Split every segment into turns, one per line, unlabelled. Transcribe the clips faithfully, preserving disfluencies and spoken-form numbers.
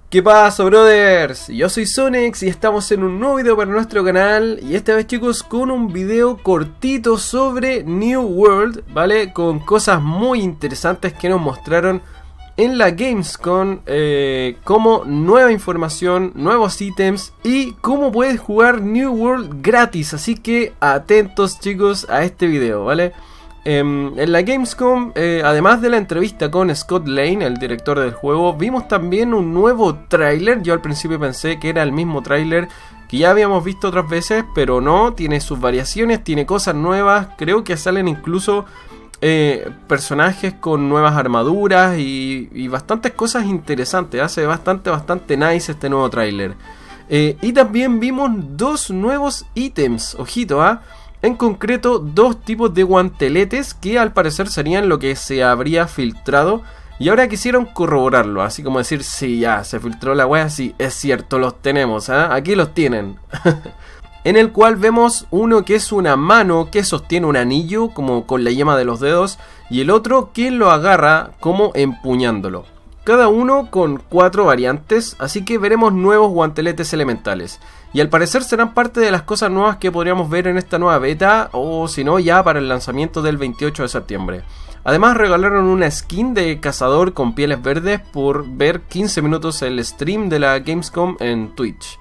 ¿Qué pasa, brothers? Yo soy Sonex y estamos en un nuevo video para nuestro canal. Y esta vez, chicos, con un video cortito sobre New World, ¿vale? Con cosas muy interesantes que nos mostraron en la Gamescom, eh, como nueva información, nuevos ítems y cómo puedes jugar New World gratis. Así que atentos, chicos, a este video, ¿vale? Eh, en la Gamescom, eh, además de la entrevista con Scott Lane, el director del juego, vimos también un nuevo tráiler. Yo al principio pensé que era el mismo tráiler que ya habíamos visto otras veces, pero no, tiene sus variaciones, tiene cosas nuevas. Creo que salen incluso eh, personajes con nuevas armaduras y, y bastantes cosas interesantes. Hace bastante, bastante nice este nuevo tráiler. Eh, y también vimos dos nuevos ítems, ojito, ¿ah? ¿eh? En concreto, dos tipos de guanteletes que al parecer serían lo que se habría filtrado. Y ahora quisieron corroborarlo, así como decir, sí, ya, se filtró la wea, sí, es cierto, los tenemos, ¿eh? Aquí los tienen. En el cual vemos uno que es una mano que sostiene un anillo, como con la yema de los dedos. Y el otro que lo agarra como empuñándolo. Cada uno con cuatro variantes, así que veremos nuevos guanteletes elementales. Y al parecer serán parte de las cosas nuevas que podríamos ver en esta nueva beta, o si no ya para el lanzamiento del veintiocho de septiembre. Además regalaron una skin de cazador con pieles verdes por ver quince minutos el stream de la Gamescom en Twitch.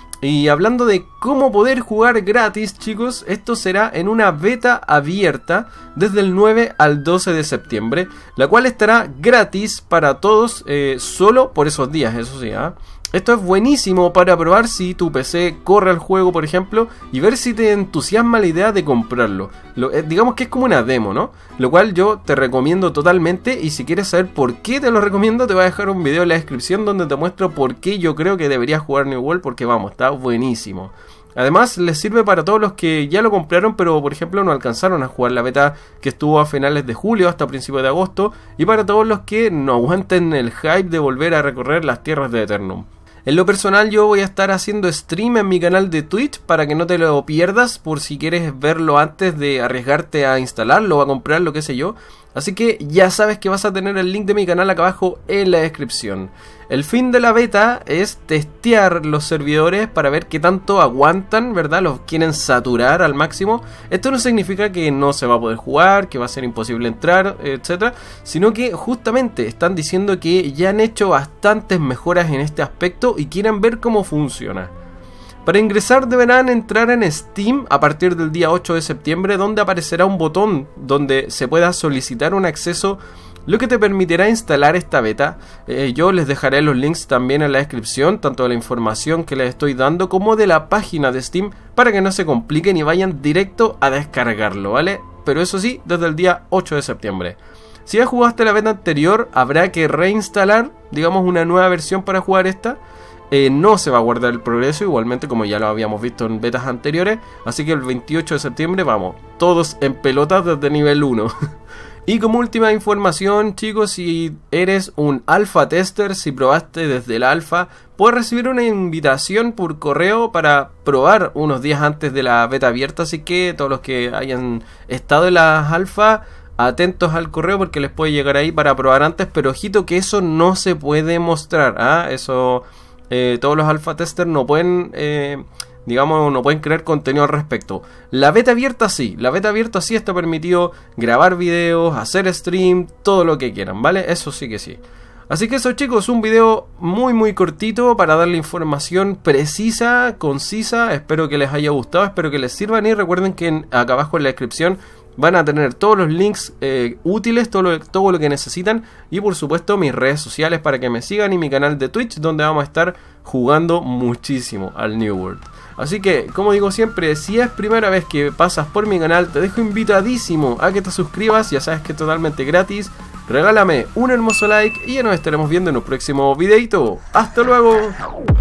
Y hablando de cómo poder jugar gratis, chicos, esto será en una beta abierta desde el nueve al doce de septiembre, la cual estará gratis para todos, eh, solo por esos días, eso sí, ¿eh? Esto es buenísimo para probar si tu P C corre el juego, por ejemplo, y ver si te entusiasma la idea de comprarlo. Lo, eh, digamos que es como una demo, ¿no? Lo cual yo te recomiendo totalmente, y si quieres saber por qué te lo recomiendo, te voy a dejar un video en la descripción donde te muestro por qué yo creo que deberías jugar New World, porque vamos, está buenísimo. Además les sirve para todos los que ya lo compraron pero por ejemplo no alcanzaron a jugar la beta que estuvo a finales de julio hasta principios de agosto, y para todos los que no aguanten el hype de volver a recorrer las tierras de Eternum. En lo personal yo voy a estar haciendo stream en mi canal de Twitch para que no te lo pierdas, por si quieres verlo antes de arriesgarte a instalarlo o a comprarlo, qué sé yo. Así que ya sabes que vas a tener el link de mi canal acá abajo en la descripción. El fin de la beta es testear los servidores para ver qué tanto aguantan, ¿verdad? Los quieren saturar al máximo. Esto no significa que no se va a poder jugar, que va a ser imposible entrar, etcétera, sino que justamente están diciendo que ya han hecho bastantes mejoras en este aspecto y quieren ver cómo funciona. Para ingresar deberán entrar en Steam a partir del día ocho de septiembre, donde aparecerá un botón donde se pueda solicitar un acceso, lo que te permitirá instalar esta beta. Eh, yo les dejaré los links también en la descripción, tanto de la información que les estoy dando como de la página de Steam, para que no se compliquen y vayan directo a descargarlo, ¿vale? Pero eso sí, desde el día ocho de septiembre. Si ya jugaste la beta anterior, habrá que reinstalar, digamos, una nueva versión para jugar esta. Eh, no se va a guardar el progreso, igualmente como ya lo habíamos visto en betas anteriores. Así que el veintiocho de septiembre vamos, todos en pelotas desde nivel uno. Y como última información, chicos, si eres un alfa tester, si probaste desde el alfa, puedes recibir una invitación por correo para probar unos días antes de la beta abierta. Así que todos los que hayan estado en las alfa, atentos al correo porque les puede llegar ahí para probar antes. Pero ojito que eso no se puede mostrar, ¿ah? Eso... Eh, todos los alfa testers no pueden, eh, digamos, no pueden crear contenido al respecto. La beta abierta sí, la beta abierta sí está permitido grabar videos, hacer stream, todo lo que quieran, ¿vale? Eso sí que sí. Así que eso, chicos, un video muy muy cortito para darle información precisa, concisa. Espero que les haya gustado, espero que les sirvan, y recuerden que en, acá abajo en la descripción van a tener todos los links eh, útiles, todo lo, todo lo que necesitan, y por supuesto mis redes sociales para que me sigan, y mi canal de Twitch donde vamos a estar jugando muchísimo al New World. Así que, como digo siempre, si es primera vez que pasas por mi canal, te dejo invitadísimo a que te suscribas, ya sabes que es totalmente gratis. Regálame un hermoso like y ya nos estaremos viendo en un próximo videito. ¡Hasta luego!